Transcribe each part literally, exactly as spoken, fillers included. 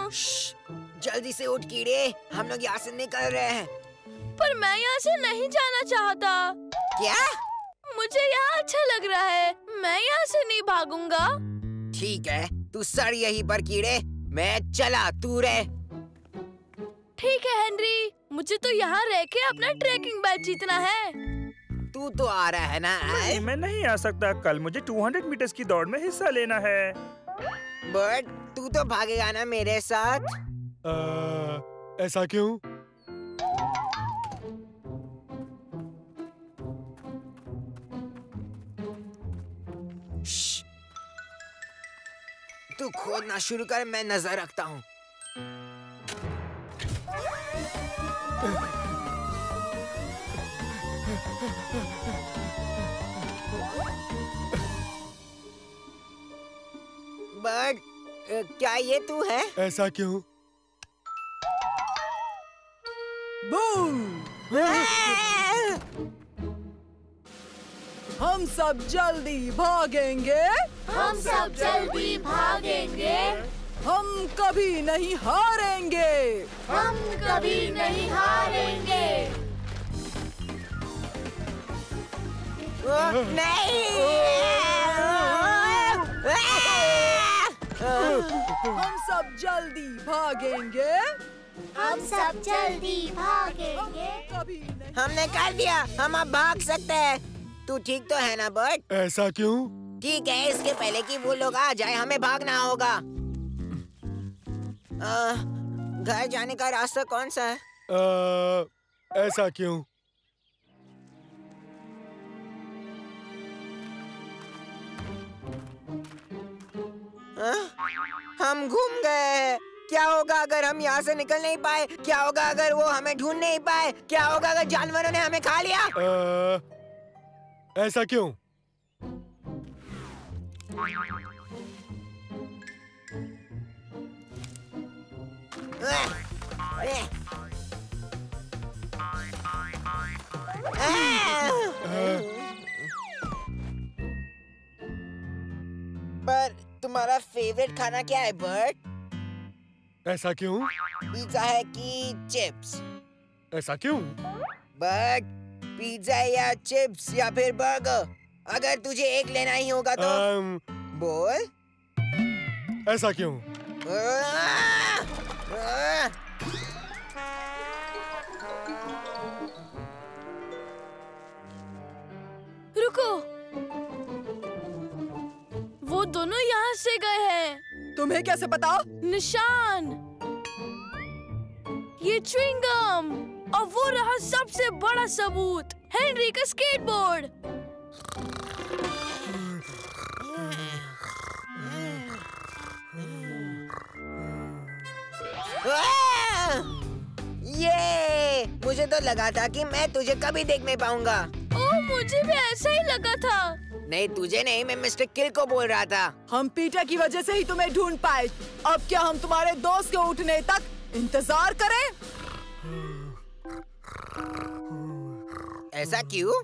हूँ। जल्दी से उठ कीड़े, हम लोग यहाँ से निकल रहे हैं। पर मैं यहाँ से नहीं जाना चाहता। क्या? मुझे यहाँ अच्छा लग रहा है, मैं यहाँ से नहीं भागूंगा। ठीक है, तू सड़ यहीं पर कीड़े, मैं चला, तू रह। ठीक है हेनरी, मुझे तो यहाँ रह के अपना ट्रैकिंग बैच जीतना है। तू तो आ रहा है ना? नहीं, मैं नहीं आ सकता। कल मुझे दो सौ मीटर्स की दौड़ में हिस्सा लेना है। बट तू तो भागेगा ना मेरे साथ? आ, ऐसा क्यों? तू खोदना शुरू कर, मैं नजर रखता हूँ। बट क्या ये तू है? ऐसा क्यों? बूम! हम सब जल्दी भागेंगे, हम सब जल्दी भागेंगे, हम कभी नहीं हारेंगे, हम कभी नहीं हारेंगे। नहीं! हम सब जल्दी भागेंगे, हम सब जल्दी भागेंगे। कभी नहीं। हमने कर दिया, हम अब भाग सकते हैं। तू ठीक तो है ना बट? ऐसा क्यों? ठीक है, इसके पहले कि वो लोग आ जाए हमें भागना होगा। आ, घर जाने का रास्ता कौन सा है? आ, ऐसा क्यों? आ, हम घूम गए। क्या होगा अगर हम यहाँ से निकल नहीं पाए? क्या होगा अगर वो हमें ढूंढ नहीं पाए? क्या होगा अगर जानवरों ने हमें खा लिया? आ, ऐसा क्यों? पर तुम्हारा फेवरेट खाना क्या है बर्ट? ऐसा क्यों? पिज्जा है कि चिप्स? ऐसा क्यों? बर्ट, पिज्जा या चिप्स या फिर बर्गर? अगर तुझे एक लेना ही होगा तो um, बोल। ऐसा क्यों? रुको, वो दोनों यहाँ से गए हैं। तुम्हें कैसे पता? निशान, ये च्युइंगम, और वो रहा सबसे बड़ा सबूत, हेनरी का स्केटबोर्ड। ये मुझे तो लगा था कि मैं तुझे कभी देख नहीं पाऊंगा। ओह, मुझे भी ऐसा ही लगा था। नहीं, तुझे नहीं, मैं मिस्टर किल को बोल रहा था। हम पीटर की वजह से ही तुम्हें ढूंढ पाए। अब क्या हम तुम्हारे दोस्त के उठने तक इंतजार करें? ऐसा क्यों?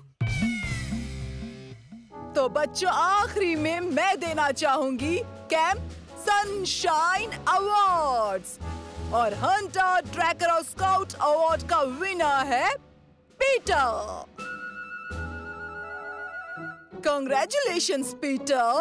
तो बच्चों, आखिरी में मैं देना चाहूंगी कैंप सनशाइन अवार्ड्स, और हंटर, ट्रैकर और स्काउट अवार्ड का विनर है Peter. Congratulations Peter.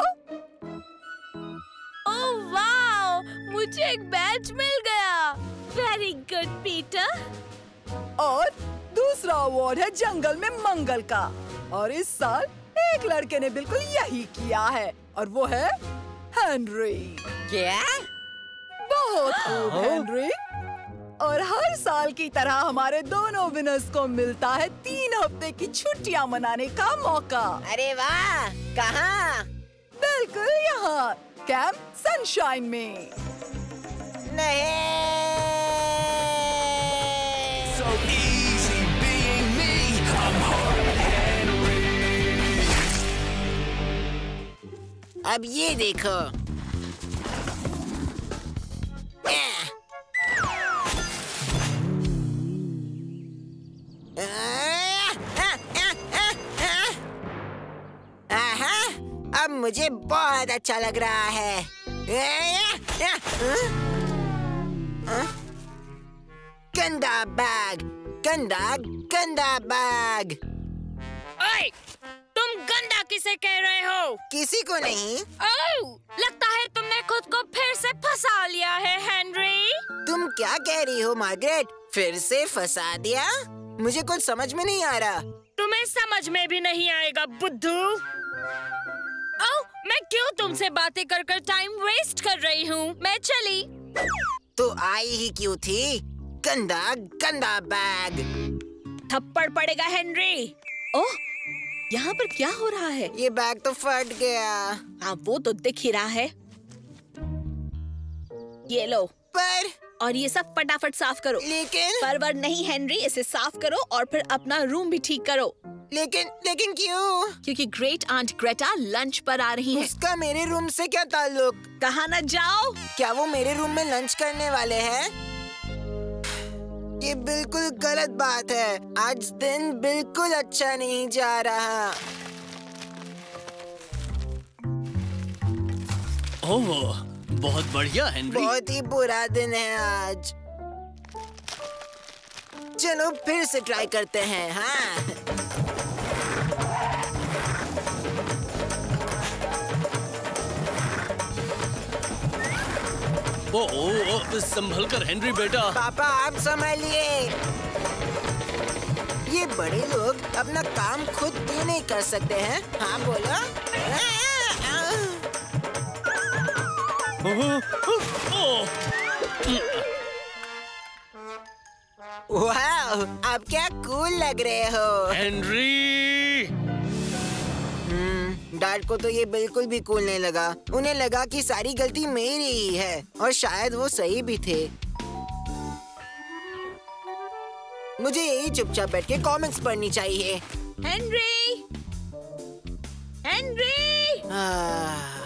Oh wow, मुझे एक बैच मिल गया। Very good Peter. और दूसरा अवार्ड है जंगल में मंगल का, और इस साल एक लड़के ने बिल्कुल यही किया है, और वो है हेनरी। क्या? बहुत खूब हेनरी। और हर साल की तरह हमारे दोनों विनर्स को मिलता है तीन हफ्ते की छुट्टियां मनाने का मौका। अरे वाह, कहाँ? बिल्कुल यहाँ, कैंप सनशाइन में। नहीं। So easy being me, I'm hard Henry. अब ये देखो। अब मुझे बहुत अच्छा लग रहा है। गंदा बैग, गंदा गंदा बैग। ओए, तुम गंदा किसे कह रहे हो? किसी को नहीं। ओह, लगता है तुमने खुद को फिर से फंसा लिया है हेनरी। तुम क्या कह रही हो मार्गरेट? फिर से फंसा दिया? मुझे कुछ समझ में नहीं आ रहा। तुम्हें समझ में भी नहीं आएगा बुद्धू। ओह, मैं क्यों तुमसे बातें कर कर टाइम वेस्ट कर रही हूँ? मैं चली। तो आई ही क्यों थी? गंदा गंदा बैग। थप्पड़ पड़ेगा हेनरी। ओह, यहाँ पर क्या हो रहा है? ये बैग तो फट गया। हाँ, वो तो दिख ही रहा है। ये लो, पर और ये सब फटाफट साफ करो। लेकिन परवर नहीं हेनरी, इसे साफ करो और फिर अपना रूम भी ठीक करो। लेकिन लेकिन क्यों? क्योंकि ग्रेट आंट ग्रेटा लंच पर आ रही हैं। उसका मेरे रूम से क्या ताल्लुक? कहाँ न जाओ। क्या वो मेरे रूम में लंच करने वाले हैं? ये बिल्कुल गलत बात है। आज दिन बिल्कुल अच्छा नहीं जा रहा। ओह, बहुत बढ़िया हेनरी। बहुत ही बुरा दिन है आज। चलो फिर से ट्राई करते हैं। हाँ, ओ, ओ, ओ, संभल कर हेनरी बेटा। पापा आप संभालिए। ये बड़े लोग अपना काम खुद क्यों नहीं कर सकते हैं? हाँ बोलो। ओह, ओह, ओह, वाह, आप क्या कूल लग रहे हो। हेनरी। हम्म, डैड को तो ये बिल्कुल भी कूल नहीं लगा। उन्हें लगा कि सारी गलती मेरी ही है और शायद वो सही भी थे। मुझे यही चुपचाप बैठ के कॉमिक्स पढ़नी चाहिए। हेनरी, हेनरी, आह,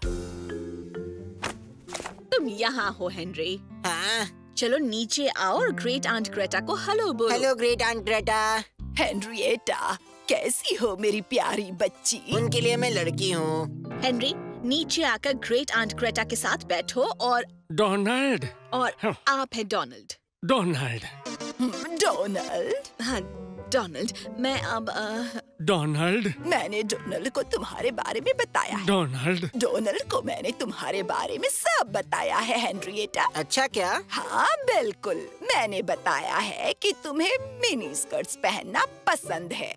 तुम यहाँ हो हेनरी। हाँ, चलो नीचे आओ और ग्रेट आंट ग्रेटा को हेलो बोलो। Hello great aunt Greta. Henrietta, कैसी हो मेरी प्यारी बच्ची? उनके लिए मैं लड़की हूँ। हेनरी, नीचे आकर ग्रेट आंट ग्रेटा के साथ बैठो और डोनाल्ड। और आप है डोनाल्ड। डोनाल्ड। डोनाल्ड? हाँ, डोनाल्ड। मैं अब अ, डोनाल्ड। मैंने डोनाल्ड को तुम्हारे बारे में बताया है। डोनाल्ड। डोनाल्ड को मैंने तुम्हारे बारे में सब बताया है हेनरिएटा। अच्छा क्या? हाँ बिल्कुल, मैंने बताया है कि तुम्हें मिनी स्कर्ट्स पहनना पसंद है।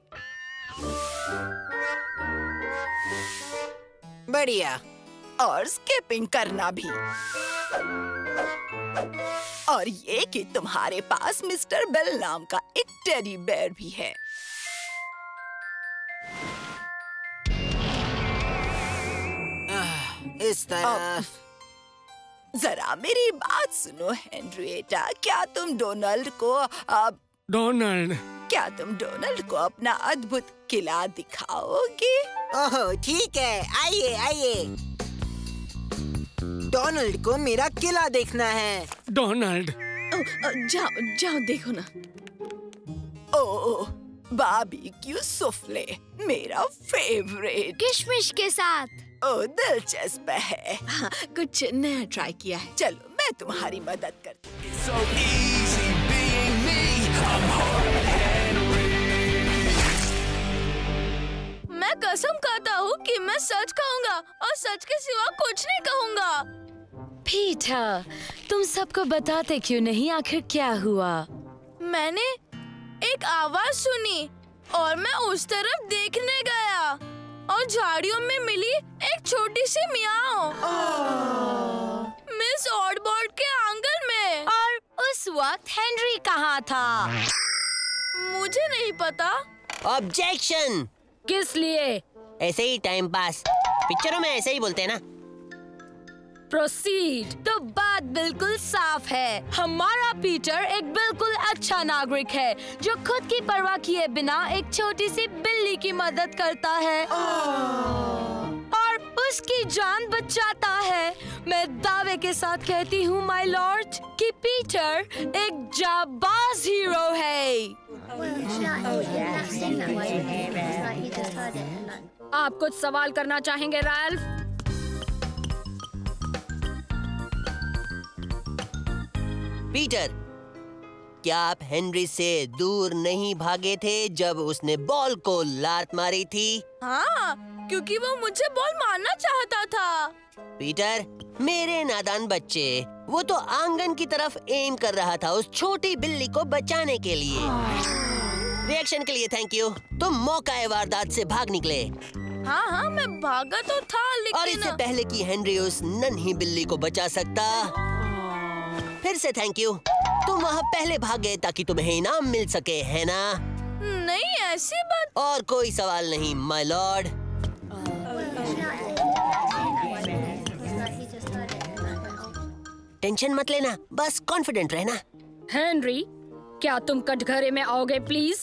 बढ़िया। और स्किपिंग करना भी। और ये कि तुम्हारे पास मिस्टर बेल नाम का एक टेडी बेयर भी है। आह, इस तरह। जरा मेरी बात सुनो हेनरिएटा, क्या तुम डोनाल्ड को अब डोनाल्ड। क्या तुम डोनाल्ड को अपना अद्भुत किला दिखाओगे? ओह ठीक है, आइए आइए। डोनाल्ड को मेरा किला देखना है। डोनाल्ड। ओ, ओ, जाओ जाओ देखो ना। ओ, बारबेक्यू सूफ्ले, मेरा फेवरेट। किशमिश के साथ। ओ, दिलचस्प है। हाँ, कुछ नया ट्राई किया है। चलो मैं तुम्हारी मदद करती हूँ। So easy being me. I'm hard मैं कसम खाता हूँ कि मैं सच कहूँगा और सच के सिवा कुछ नहीं कहूँगा। पीटर, तुम सबको बताते क्यों नहीं? आखिर क्या हुआ? मैंने एक आवाज सुनी और मैं उस तरफ देखने गया और झाड़ियों में मिली एक छोटी सी मियाओ मिस ऑडबॉर्ड के आंगन में। और उस वक्त हेनरी कहाँ था? मुझे नहीं पता। ऑब्जेक्शन। किस लिए? ऐसे ही टाइम पास। पिक्चरों में ऐसे ही बोलते हैं ना। प्रोसीड। तो बात बिल्कुल साफ है, हमारा पीटर एक बिल्कुल अच्छा नागरिक है जो खुद की परवाह किए बिना एक छोटी सी बिल्ली की मदद करता है और उसकी जान बचाता है। मैं दावे के साथ कहती हूँ माय लॉर्ड कि पीटर एक जाबाज हीरो है। आप कुछ सवाल करना चाहेंगे रैल्फ? पीटर, क्या आप हेनरी से दूर नहीं भागे थे जब उसने बॉल को लात मारी थी? हाँ, क्योंकि वो मुझे बॉल मारना चाहता था। पीटर, मेरे नादान बच्चे, वो तो आंगन की तरफ एम कर रहा था उस छोटी बिल्ली को बचाने के लिए। रिएक्शन के लिए थैंक यू। तुम मौका वारदात से भाग निकले। हाँ हाँ, मैं भागा तो था, लेकिन और इससे पहले कि हेनरी उस नन्ही बिल्ली को बचा सकता, फिर से थैंक यू। तुम वहाँ पहले भाग गए ताकि तुम्हें इनाम मिल सके, है ना? नहीं, ऐसी बात। और कोई सवाल नहीं, माय लॉर्ड। टेंशन मत लेना, बस कॉन्फिडेंट रहना। हेनरी, क्या तुम कटघरे में आओगे प्लीज?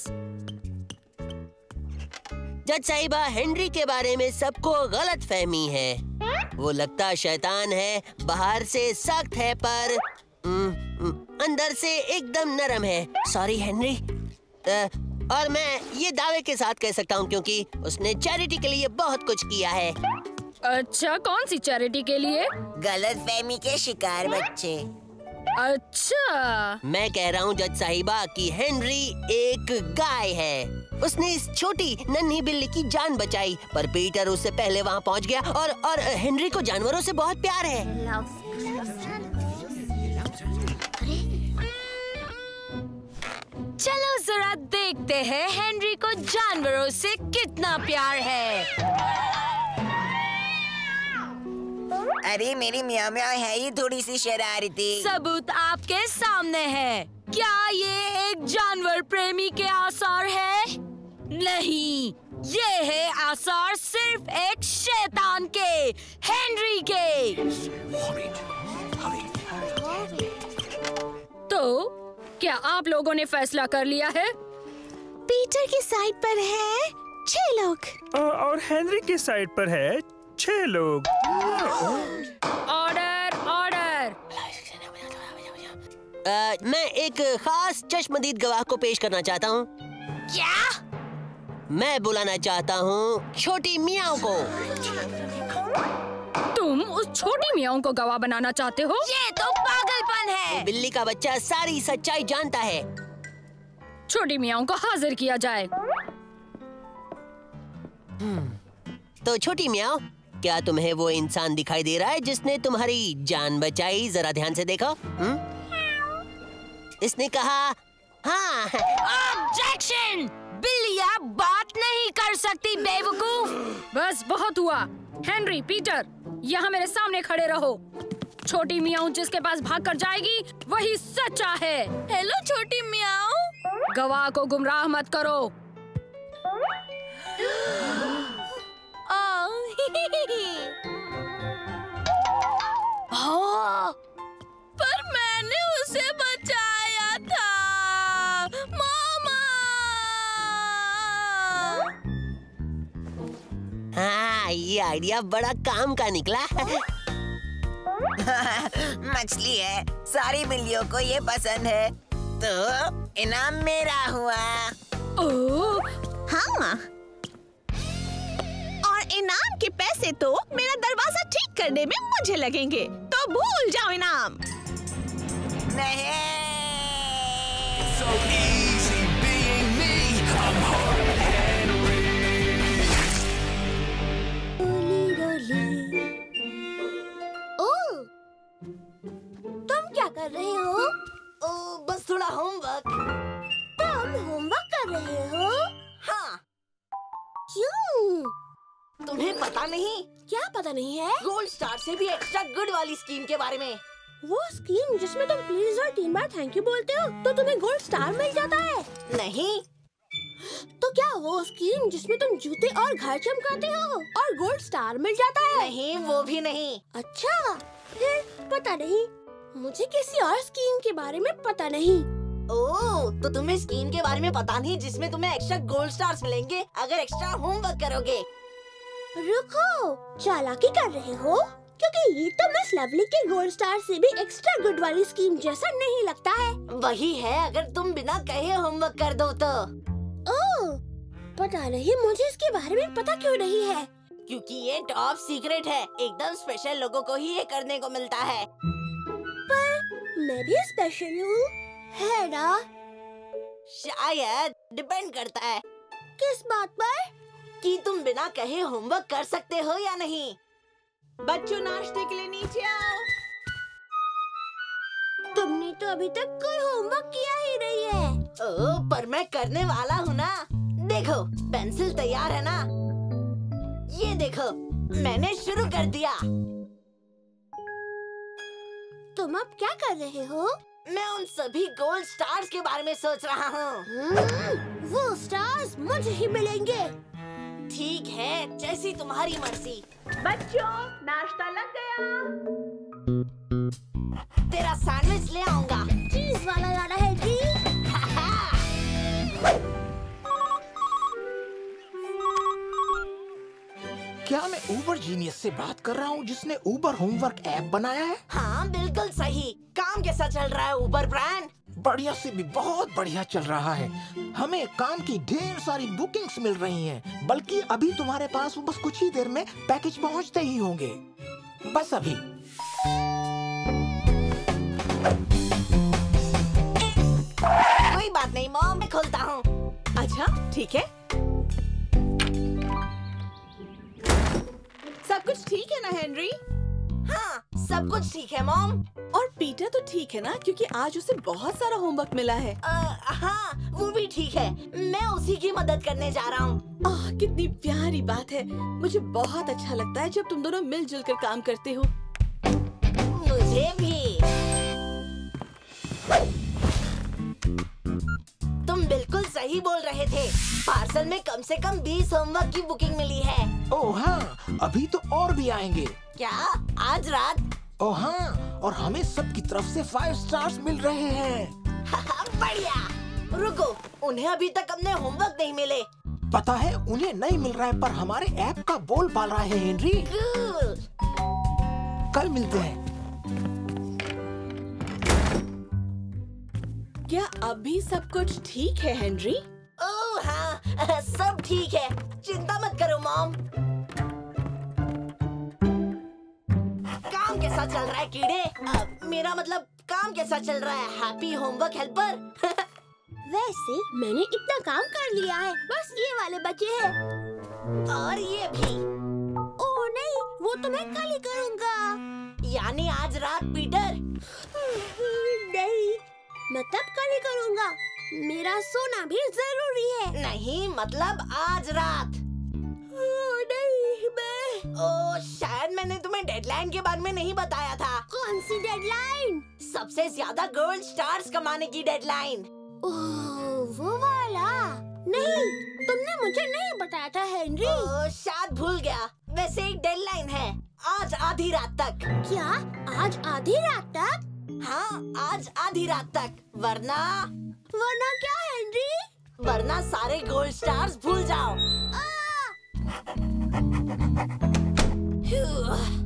जज साहिबा, हेनरी के बारे में सबको गलत फहमी है। वो लगता शैतान है, बाहर से सख्त है पर उम, उम, अंदर से एकदम नरम है। Sorry Henry. अ, और मैं ये दावे के साथ कह सकता हूँ क्योंकि उसने चैरिटी के लिए बहुत कुछ किया है। अच्छा, कौन सी चैरिटी के लिए? गलतफहमी के शिकार बच्चे। अच्छा, मैं कह रहा हूँ जज साहिबा कि हेनरी एक गाय है। उसने इस छोटी नन्ही बिल्ली की जान बचाई, पर पीटर उससे पहले वहाँ पहुँच गया और और हेनरी को जानवरों से बहुत प्यार है। चलो जरा देखते हैं हेनरी को जानवरों से कितना प्यार है। अरे मेरी मियाँ मियाँ है ये थोड़ी सी शरारती। सबूत आपके सामने है। क्या ये एक जानवर प्रेमी के आसार है? नहीं, ये है आसार सिर्फ एक शैतान के, हेनरी के। तो क्या आप लोगों ने फैसला कर लिया है? पीटर की साइड पर है छह लोग और हेनरी की साइड पर है छह लोग। Order, order. आ, मैं एक खास चश्मदीद गवाह को पेश करना चाहता हूँ। क्या? मैं बुलाना चाहता हूँ छोटी मियाँ को। तुम उस छोटी मियाँ को गवाह बनाना चाहते हो? ये तो पागलपन है। बिल्ली का बच्चा सारी सच्चाई जानता है। छोटी मियाँ को हाजिर किया जाए। तो छोटी मियाँ, क्या तुम्हें वो इंसान दिखाई दे रहा है जिसने तुम्हारी जान बचाई? जरा ध्यान से देखो। हुँ? इसने कहा हाँ। ऑब्जेक्शन! बिल्लियाँ बात नहीं कर सकती, बेवकूफ। बस बहुत हुआ। हेनरी, पीटर, यहाँ मेरे सामने खड़े रहो। छोटी मियाँ जिसके पास भाग कर जाएगी वही सच्चा है। हेलो छोटी मियाँ। गवाह को गुमराह मत करो। हाँ, पर मैंने उसे बचाया था, मामा। हाँ, ये आइडिया बड़ा काम का निकला। मछली है, सारी बिल्लियों को ये पसंद है, तो इनाम मेरा हुआ। ओह, हाँ, और इनाम के पैसे तो मेरा दरवाजा ठीक करने में मुझे लगेंगे, तो भूल जाओ इनाम। नहीं। So easy being me. I'm hard Henry. ओह, तुम क्या कर रहे हो? ओ, बस थोड़ा होमवर्क। तुम होमवर्क कर रहे हो? हाँ। क्यों? तुम्हें पता नहीं? क्या पता नहीं है? गोल्ड स्टार से भी एक्स्ट्रा गुड वाली स्कीम के बारे में। वो स्कीम जिसमें तुम प्लीज और तीन बार थैंक यू बोलते हो तो तुम्हें गोल्ड स्टार मिल जाता है। नहीं। तो क्या वो स्कीम जिसमें तुम जूते और घर चमकाते हो और गोल्ड स्टार मिल जाता है? नहीं, वो भी नहीं। अच्छा, फिर पता नहीं, मुझे किसी और स्कीम के बारे में पता नहीं। ओह, तो तुम्हें स्कीम के बारे में पता नहीं जिसमें तुम्हें एक्स्ट्रा गोल्ड स्टार्स मिलेंगे अगर एक्स्ट्रा होमवर्क करोगे। रुको, चालाकी कर रहे हो? क्योंकि ये तो मिस लवली के गोल्ड स्टार से भी एक्स्ट्रा गुड वाली स्कीम जैसा नहीं लगता है। वही है अगर तुम बिना कहे होमवर्क कर दो तो। ओह, पता नहीं मुझे इसके बारे में पता क्यों नहीं है। क्योंकि ये टॉप सीक्रेट है, एकदम स्पेशल लोगों को ही ये करने को मिलता है। पर मैं भी स्पेशल हूँ, है ना? शायद डिपेंड करता है किस बात पर? कि तुम बिना कहे होमवर्क कर सकते हो या नहीं। बच्चों नाश्ते के लिए नीचे आओ। तुमने तो अभी तक कोई होमवर्क किया ही नहीं है। ओह, पर मैं करने वाला हूँ ना। देखो, पेंसिल तैयार है ना? ये देखो, मैंने शुरू कर दिया। तुम अब क्या कर रहे हो? मैं उन सभी गोल्ड स्टार्स के बारे में सोच रहा हूँ। वो स्टार्स मुझे ही मिलेंगे। ठीक है, जैसी तुम्हारी मर्जी। बच्चों नाश्ता लग गया। तेरा सैंडविच ले आऊंगा। चीज वाला लाना है जी। क्या मैं ऊबर जीनियस से बात कर रहा हूँ जिसने ऊबर होमवर्क ऐप बनाया है? हाँ बिल्कुल सही। काम कैसा चल रहा है ऊबर ब्रांड? बढ़िया से भी बहुत बढ़िया चल रहा है। हमें काम की ढेर सारी बुकिंग्स मिल रही हैं। बल्कि अभी तुम्हारे पास बस कुछ ही देर में पैकेज पहुँचते ही होंगे। बस अभी। कोई बात नहीं मॉम, मैं खोलता हूँ। अच्छा ठीक है। सब कुछ ठीक है ना हेनरी? हाँ सब कुछ ठीक है मॉम। और पीटर तो ठीक है ना, क्योंकि आज उसे बहुत सारा होमवर्क मिला है। आ, हाँ वो भी ठीक है। मैं उसी की मदद करने जा रहा हूँ। आह कितनी प्यारी बात है। मुझे बहुत अच्छा लगता है जब तुम दोनों मिलजुल कर काम करते हो। मुझे भी। तुम बिल्कुल सही बोल रहे थे। पार्सल में कम से कम बीस होमवर्क की बुकिंग मिली है। ओह हाँ, अभी तो और भी आएंगे। क्या आज रात? ओह हाँ, और हमें सबकी तरफ से फाइव स्टार्स मिल रहे हैं। बढ़िया। रुको, उन्हें अभी तक अपने होमवर्क नहीं मिले। पता है उन्हें नहीं मिल रहा है, पर हमारे ऐप का बोल बाल रहा है हेनरी। कल मिलते हैं। क्या अभी सब कुछ ठीक है हेनरी? ओह हाँ, सब ठीक है। चिंता मत करो मॉम। काम कैसा चल रहा है कीड़े? आ, मेरा मतलब काम कैसा चल रहा है हैप्पी होमवर्क हेल्पर? वैसे मैंने इतना काम कर लिया है, बस ये वाले बचे हैं। और ये भी। ओह नहीं, वो तो मैं कल ही करूँगा। यानी आज रात पीटर? नहीं, मैं तब कल ही करूँगा। मेरा सोना भी जरूरी है। नहीं मतलब आज रात। ओह नहीं, मैं। ओह शायद मैंने तुम्हें डेडलाइन के बारे में नहीं बताया था। कौन सी डेडलाइन? सबसे ज्यादा गोल्ड स्टार्स कमाने की डेडलाइन। ओह वो वाला। नहीं, तुमने मुझे नहीं बताया था हेनरी। ओह शायद भूल गया। वैसे एक डेडलाइन है आज आधी रात तक। क्या आज आधी रात तक? हाँ आज आधी रात तक, वरना वरना क्या हेनरी? वरना सारे गोल्ड स्टार्स भूल जाओ।